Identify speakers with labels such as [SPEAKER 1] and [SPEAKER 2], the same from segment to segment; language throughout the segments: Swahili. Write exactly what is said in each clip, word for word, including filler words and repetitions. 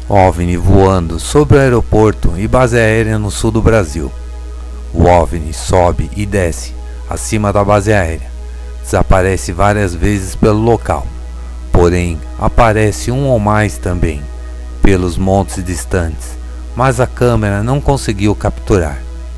[SPEAKER 1] OVNI voando sobre o aeroporto e base aérea no sul do Brasil. O OVNI sobe e desce acima da base aérea. Desaparece várias vezes pelo local, porém aparece um ou mais também pelos montes distantes, mas a câmera não conseguiu capturar.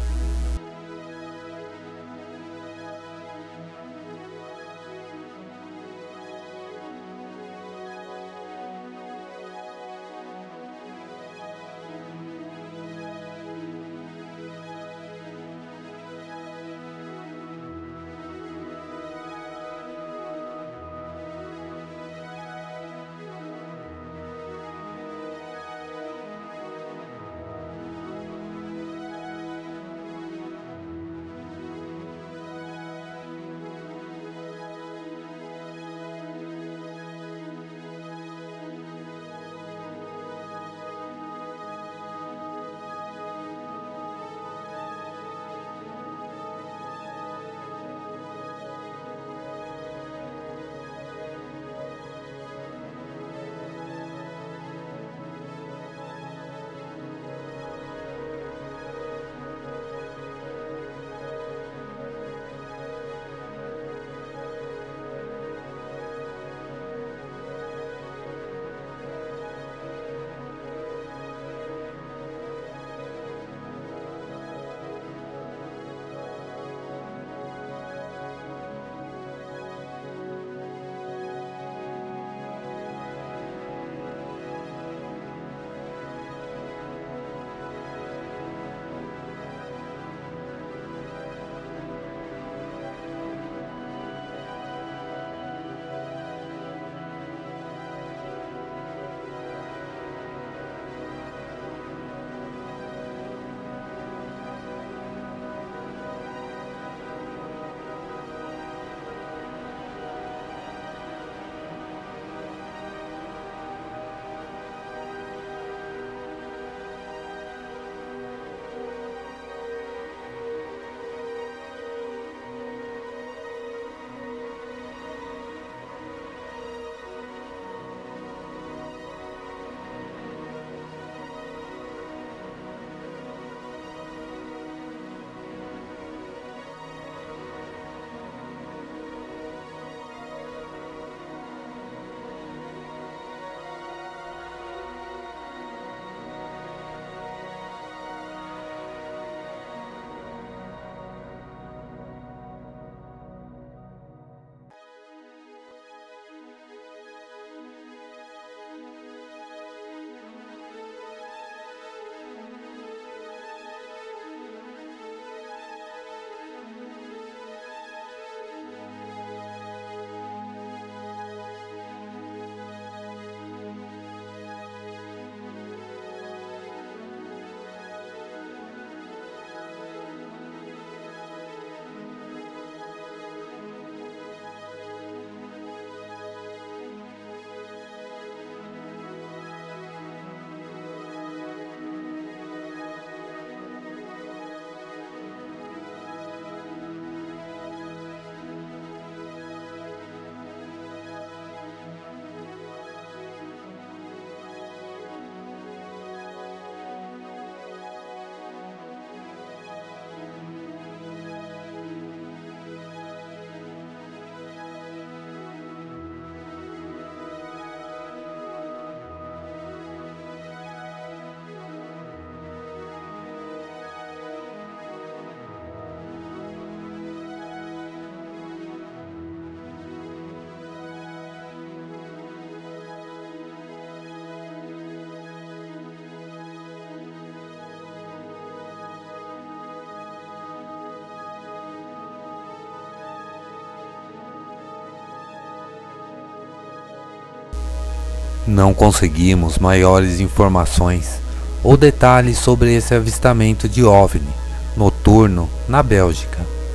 [SPEAKER 1] Não conseguimos maiores informações ou detalhes sobre esse avistamento de OVNI noturno na Bélgica.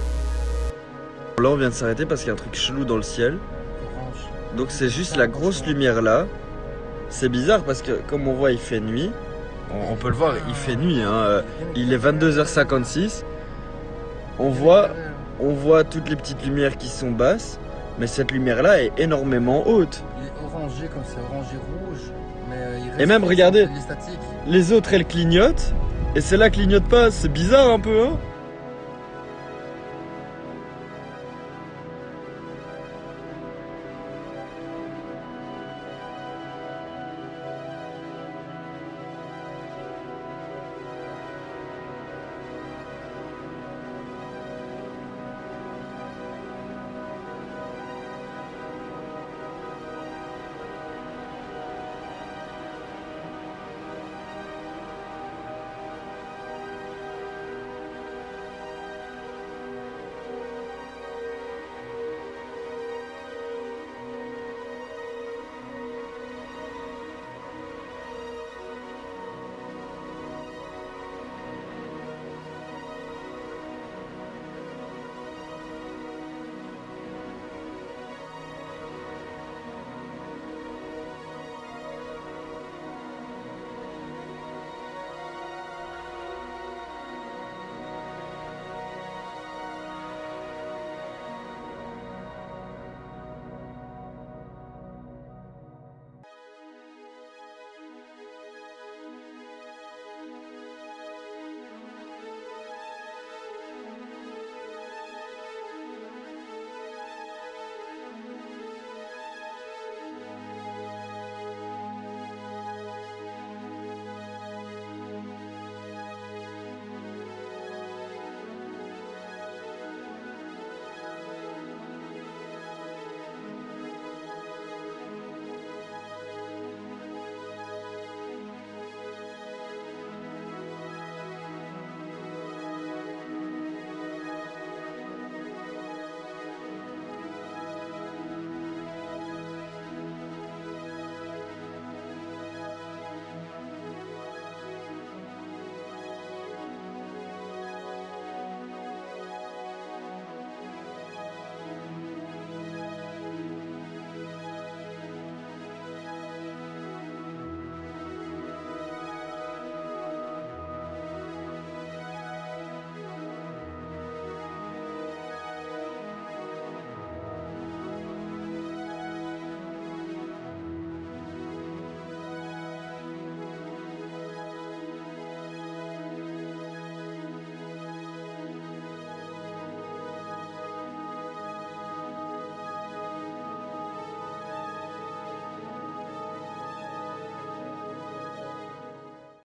[SPEAKER 2] Là on vient de s'arrêter parce qu'il y a un truc chelou dans le ciel. Donc c'est juste la grosse lumière là. C'est bizarre parce que comme on voit il fait nuit. On, on peut le voir, il fait nuit hein. Il est vingt-deux heures cinquante-six. On voit, on voit toutes les petites lumières qui sont basses. Mais cette lumière là est énormément haute.
[SPEAKER 3] Il est orangé comme c'est orangé rouge. Mais, euh, il
[SPEAKER 2] Et
[SPEAKER 3] reste-
[SPEAKER 2] même, regardez.
[SPEAKER 3] il est statique.
[SPEAKER 2] Les autres, elles clignotent. Et celle-là clignote pas. C'est bizarre un peu, hein.